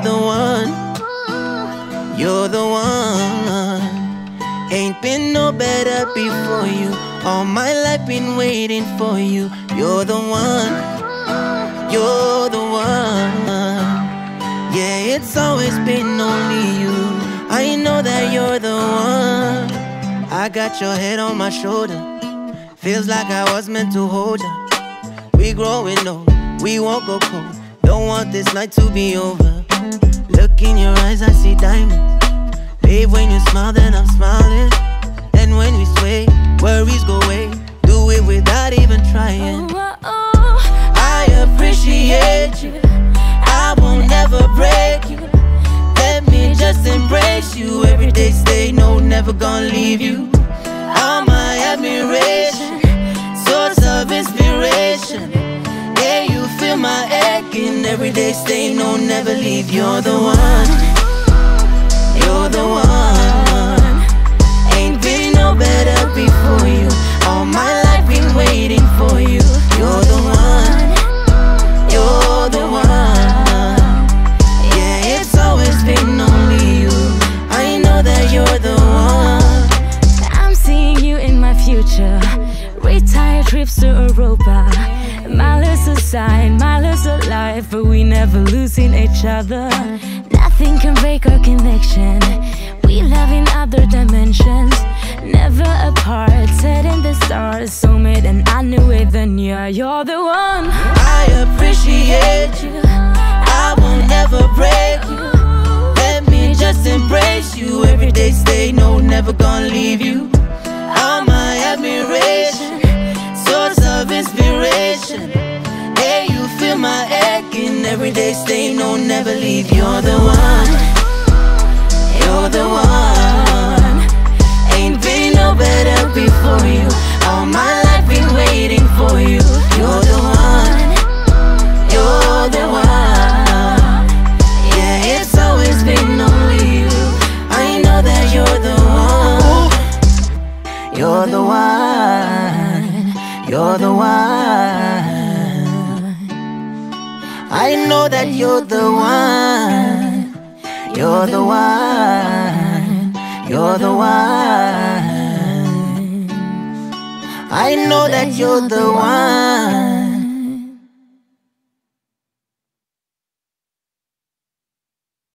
you're the one. You're the one. Ain't been no better before you. All my life been waiting for you. You're the one. You're the one. Yeah, it's always been only you. I know that you're the one. I got your head on my shoulder. Feels like I was meant to hold you. We growing old, we won't go cold. Don't want this night to be over. Look in your eyes, I see diamonds. Babe, when you smile, then I'm smiling. And when we sway, worries go away. Do it without even trying. I appreciate you. I won't ever break you. Let me just embrace you. Every day stay, no, never gonna leave you. All my admiration, source of inspiration. Yeah, you feel my aching. Every day stay, no, never leave. You're the one. You're the one. Ain't been no better before you. All my life been waiting for you. You're the one. You're the one. Yeah, it's always been only you. I know that you're the one. I'm seeing you in my future. Retired trips to Europa. Miles aside, miles alive, but we never losing each other. Nothing can break our connection. We love in other dimensions. Never apart, set in the stars. Soulmate, and I knew it then. Yeah, you're the one. I appreciate you. I won't ever break you. Let me just embrace you. Every day stay, no, never gonna leave you. All my admiration, source of inspiration. Hey, you feel my aching. Every day stay, no, never leave. You're the one. You're the one. Ain't been no better before you. All my life been waiting for you. You're the one. You're the one. Yeah, it's always been only you. I know that you're the one. You're the one. You're the one. I know that you're the one. You're the one. You're the one. I know that you're the one.